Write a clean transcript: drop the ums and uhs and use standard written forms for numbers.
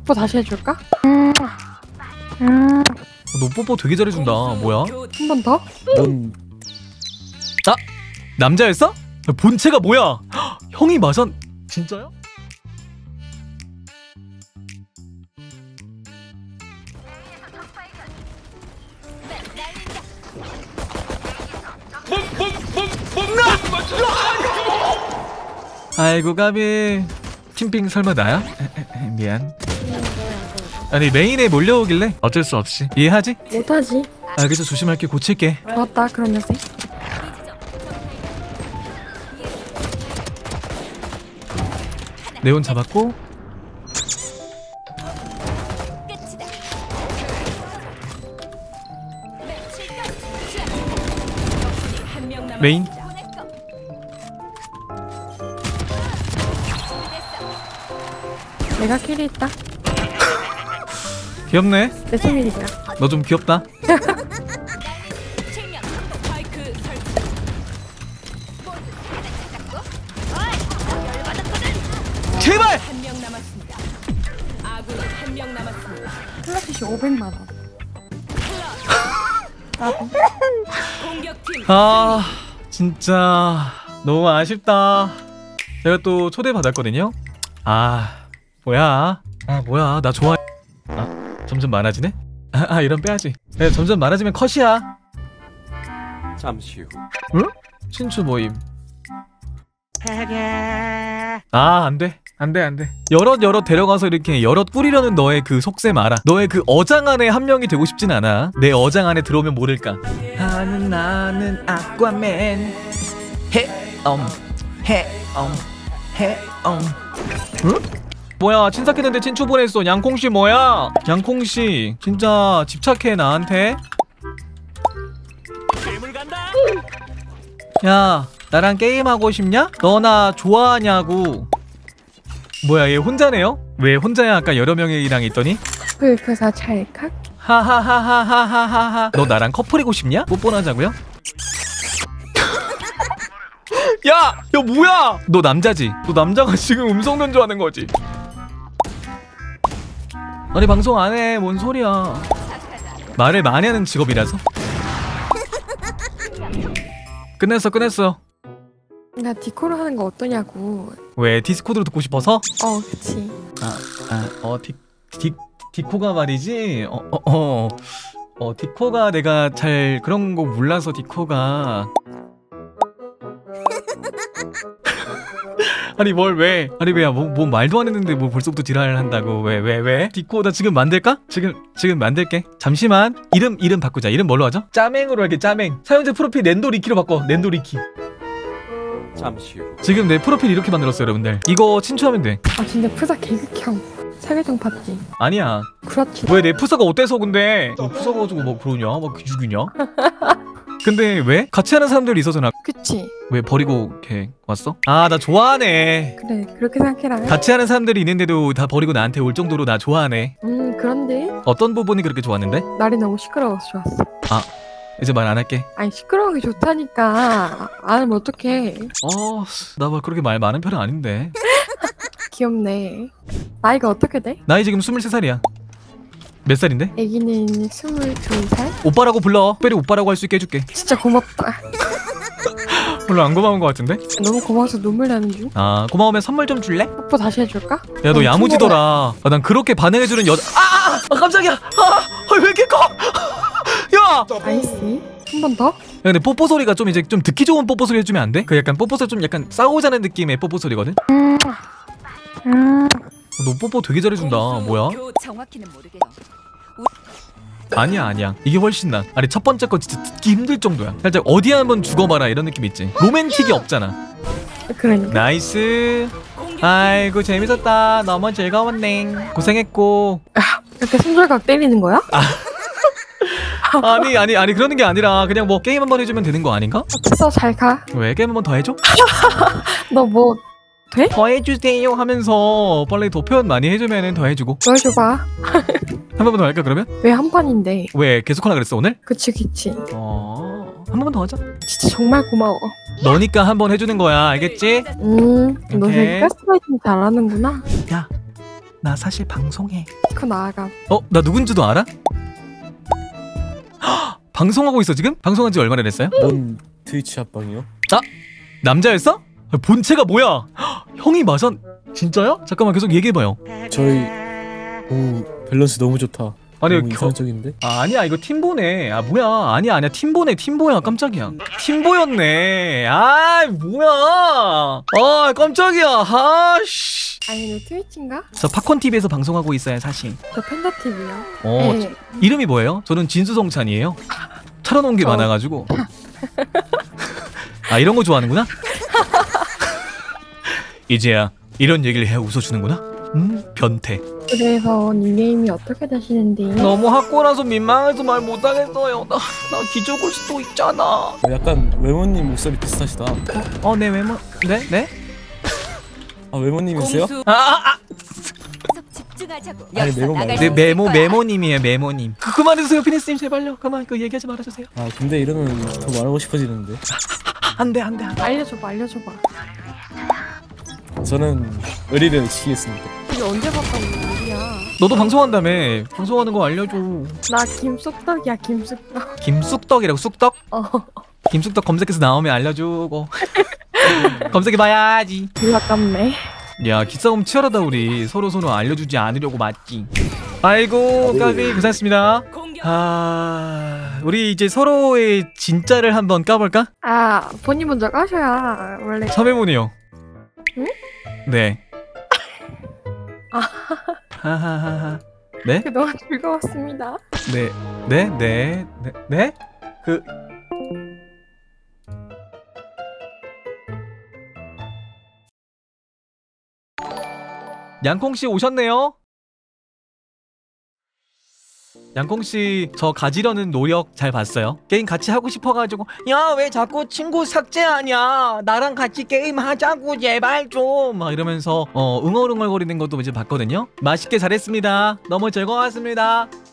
뽀뽀 다시 해줄까? 너 뽀뽀 되게 잘해준다. 뭐야? 한 번 더? 뭔... 아! 남자였어? 본체가 뭐야? 헉, 형이 마션... 진짜요? 아이고 가비. 팀핑 설마 나야? 미안. 아니 메인에 몰려오길래 어쩔 수 없이 이해하지? 못하지. 알겠어, 조심할게. 고칠게. 좋았다 그런 녀석. 네온 잡았고. 메인. 내가 킬이 있다. 귀엽네. 내 생일이다. 너 좀 귀엽다. 제발! 플라핏이 500만원. 아 진짜 너무 아쉽다. 제가 또 초대받았거든요. 아 뭐야 나 좋아해. 아 점점 많아지네. 이런 빼야지. 야, 점점 많아지면 컷이야. 잠시 후. 응? 친추 모임. 아 안돼 여럿 데려가서 이렇게 여럿 꾸리려는 너의 그 속셈 알아. 너의 그 어장 안에 한 명이 되고 싶진 않아. 내 어장 안에 들어오면 모를까. 나는 아쿠아맨. 응? 뭐야 친삭했는데 친추 보냈어. 양콩씨 뭐야? 양콩씨 진짜 집착해 나한테. 야 나랑 게임하고 싶냐? 너 나 좋아하냐고. 뭐야 얘 혼자네요? 왜 혼자야? 아까 여러 명이랑 있더니? 그래서 찰칵? 하하하하하하하. 너 나랑 커플이고 싶냐? 뽀뽀나 하자고요? 야! 야 뭐야! 너 남자지? 너 남자가 지금 음성 변조하는 거지? 아니 방송 안 해. 뭔 소리야. 말을 많이 하는 직업이라서. 끝냈어. 나 디코를 하는 거 어떠냐고. 왜 디스코드로 듣고 싶어서? 그치. 디코가 말이지. 디코가 내가 잘 그런 거 몰라서 디코가. 아니 뭘 왜? 아니 왜야? 뭐 말도 안 했는데 뭐 벌써부터 지랄을 한다고. 왜? 디코 나 지금 만들까? 지금 만들게. 잠시만. 이름 바꾸자. 이름 뭘로 하죠? 짜맹으로 할게. 짜맹. 사용자 프로필 낸도리키로 바꿔. 낸도리키. 잠시 후. 지금 내 프로필 이렇게 만들었어요, 여러분들. 이거 친추하면 돼. 근데 푸사 개극형. 사계정 봤지? 아니야. 그렇지. 왜 내 푸사가 어때서 근데? 너 푸사 가지고 뭐 그러냐? 막 기죽이냐? 근데 왜? 같이 하는 사람들이 있어서나. 그치. 왜 버리고 이렇게 왔어? 아 나 좋아하네. 그래 그렇게 생각해라. 같이 하는 사람들이 있는데도 다 버리고 나한테 올 정도로 나 좋아하네. 그런데 어떤 부분이 그렇게 좋았는데? 날이 너무 시끄러워서 좋았어. 이제 말 안 할게. 아니 시끄러운 게 좋다니까. 안 하면 어떡해. 나 뭐 그렇게 말 많은 편은 아닌데. 귀엽네. 나이가 어떻게 돼? 나이 지금 23살이야. 몇 살인데? 애기는 22살? 오빠라고 불러. 특별히 오빠라고 할 수 있게 해줄게. 진짜 고맙다. 별로 안 고마운 것 같은데? 너무 고마워서 눈물 나는 중. 고마우면 선물 좀 줄래? 뽀뽀 다시 해줄까? 야 너 야무지더라. 난 그렇게 반응해주는 여자. 깜짝이야. 왜 이렇게 커? 야! 나이스. 한 번 더? 야 근데 뽀뽀 소리가 좀 이제 좀 듣기 좋은 뽀뽀 소리 해주면 안 돼? 그 약간 뽀뽀 소리 좀 약간 싸우자는 느낌의 뽀뽀 소리거든? 너 뽀뽀 되게 잘해준다. 뭐야? 정확히는 모르겠어. 아니야 이게 훨씬 나. 아니 첫 번째 거 진짜 듣기 힘들 정도야. 살짝 어디 한번 죽어봐라 이런 느낌 있지. 로맨틱이 없잖아. 그러니까. 나이스. 아이고 재밌었다. 너무 즐거웠네. 고생했고. 이렇게 손절각 때리는 거야? 아니 그러는 게 아니라 그냥 뭐 게임 한번 해주면 되는 거 아닌가? 됐어 잘 가. 왜 게임 한번 더 해줘? 너 뭐 돼? 더 해주세요 하면서 빨리 더 표현 많이 해주면은 더 해주고. 너 해줘봐. 한 번만 더 할까 그러면? 왜 한 판인데? 왜 계속하라 그랬어 오늘? 그치. 한 번만 더 하자. 진짜 정말 고마워. 너니까 한 번 해주는 거야 알겠지? 너 되게 가스라이팅 잘하는구나. 야 나 사실 방송해. 그 나아가. 나 누군지도 알아? 헉, 방송하고 있어 지금? 방송한 지 얼마나 됐어요? 뭔 트위치 합방이요? 남자였어? 본체가 뭐야? 헉, 형이 마산 진짜야? 잠깐만 계속 얘기해봐요. 저희 밸런스 너무 좋다. 아니 너무 이상적인데? 아니야 이거 팀보네. 아 뭐야 아니야 팀보네. 팀보야 깜짝이야. 팀보였네. 아 뭐야. 아 깜짝이야. 아씨. 아니 너 트위치인가? 저 팝콘TV에서 방송하고 있어요 사실. 저 팬더TV요. 어 이름이 뭐예요? 저는 진수성찬이에요. 차려놓은 게 저- 많아가지고. 아 이런 거 좋아하는구나? 이제야 이런 얘기를 해 웃어주는구나? 변태. 그래서 닉네임이 어떻게 되시는데? 너무 학고라서 민망해서 말 못하겠어요. 나 기죽을 수도 있잖아. 약간 외모님 목소리 비슷하시다. 네 외모 네? 아 외모님이세요? 계속 집중하자고. 아니, 메모 말고. 네 메모님이에요 메모님. 그만해주세요 피니스님 제발요. 그만 그 얘기하지 말아주세요. 아 근데 이러면 더 말하고 싶어지는데. 안돼. 알려줘봐. 저는 의리를 지키겠습니다. 이게 언제 봤다고 일이야? 너도 방송한다며. 방송하는 거 알려줘. 나 김쑥떡이야 김쑥떡. 김쑥떡이라고 쑥떡? 김쑥떡 검색해서 나오면 알려주고. 검색해봐야지. 아깝네. 야 기싸움 치열하다 우리. 서로 알려주지 않으려고 맞지. 아이고 까비 고생했습니다. 우리 이제 서로의 진짜를 한번 까볼까? 아 본인 먼저 까셔야 원래. 서매문이요. 응? 네. 아. 하하하하. 네? 그동안 즐거웠습니다. 네? 그 양콩씨 오셨네요? 양콩씨 저 가지려는 노력 잘 봤어요. 게임 같이 하고 싶어가지고 야 왜 자꾸 친구 삭제하냐 나랑 같이 게임 하자고 제발 좀 막 이러면서 응얼응얼거리는 것도 이제 봤거든요. 맛있게 잘했습니다. 너무 즐거웠습니다.